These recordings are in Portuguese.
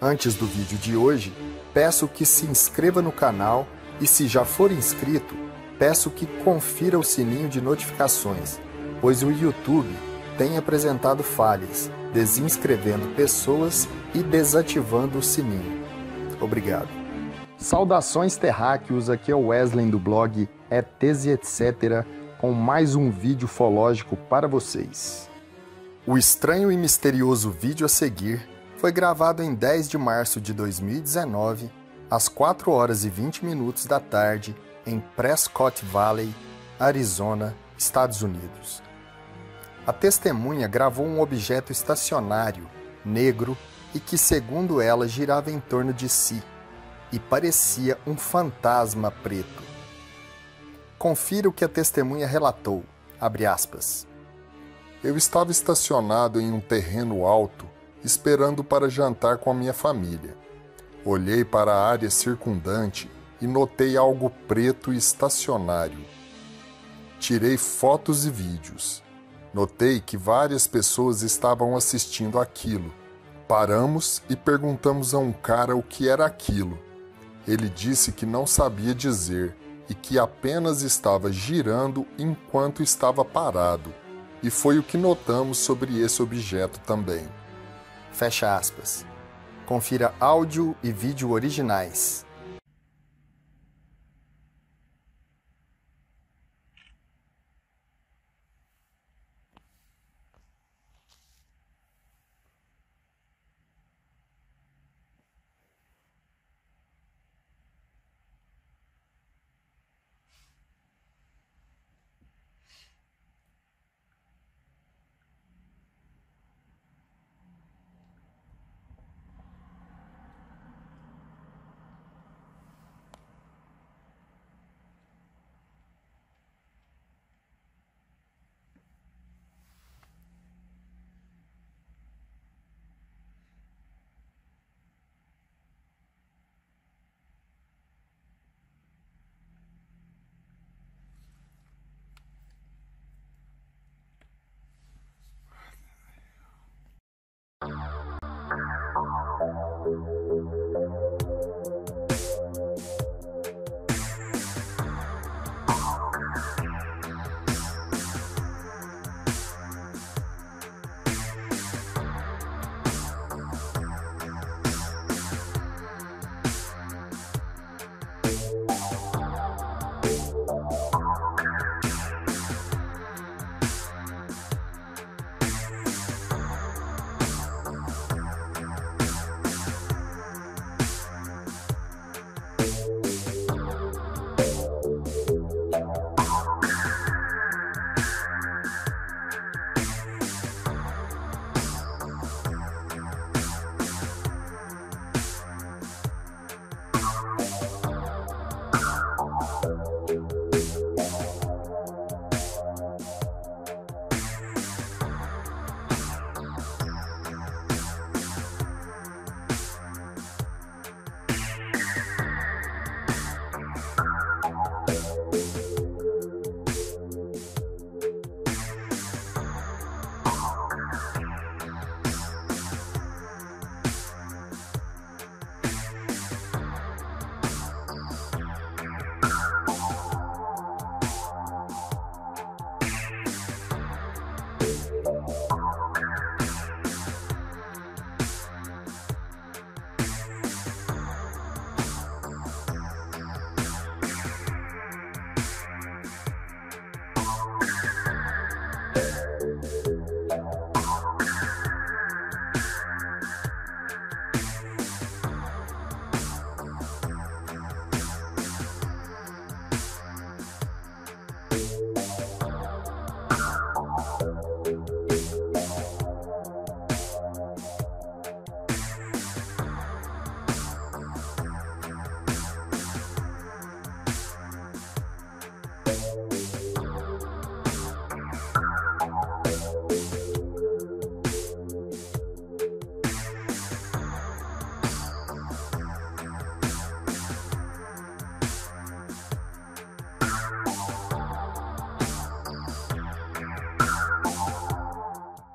Antes do vídeo de hoje, peço que se inscreva no canal e, se já for inscrito, peço que confira o sininho de notificações, pois o YouTube tem apresentado falhas, desinscrevendo pessoas e desativando o sininho. Obrigado. Saudações terráqueos, aqui é o Wesley do blog ETs e etc, com mais um vídeo ufológico para vocês. O estranho e misterioso vídeo a seguir foi gravado em 10 de março de 2019, às 4 horas e 20 minutos da tarde, em Prescott Valley, Arizona, Estados Unidos. A testemunha gravou um objeto estacionário, negro, e que, segundo ela, girava em torno de si, e parecia um fantasma preto. Confira o que a testemunha relatou, abre aspas. Eu estava estacionado em um terreno alto, esperando para jantar com a minha família. Olhei para a área circundante e notei algo preto e estacionário. Tirei fotos e vídeos. Notei que várias pessoas estavam assistindo aquilo. Paramos e perguntamos a um cara o que era aquilo. Ele disse que não sabia dizer e que apenas estava girando enquanto estava parado. E foi o que notamos sobre esse objeto também. Fecha aspas. Confira áudio e vídeo originais.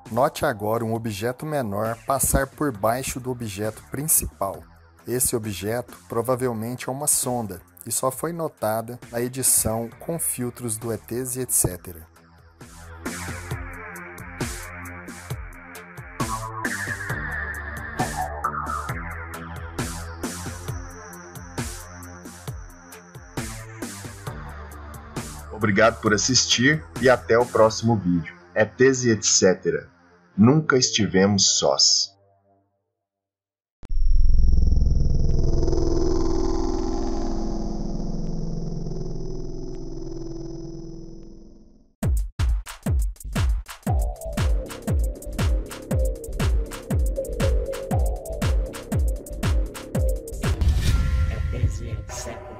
Note agora um objeto menor passar por baixo do objeto principal. Esse objeto provavelmente é uma sonda e só foi notada na edição com filtros do ETs e etc. Obrigado por assistir e até o próximo vídeo. ETs e etc. Nunca estivemos sós. ETs e etc.